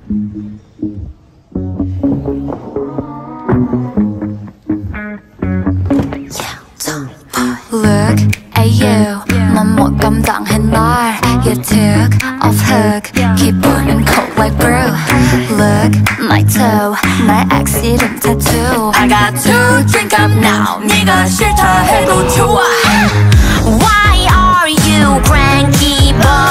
Look at you, 넌 못 감당해 날. You took off hook, keep burning cold like brew. Look, my toe, 날 ex 이름 tattoo. I got to drink up now, 네가 싫다 해도 좋아. Why are you cranky boy?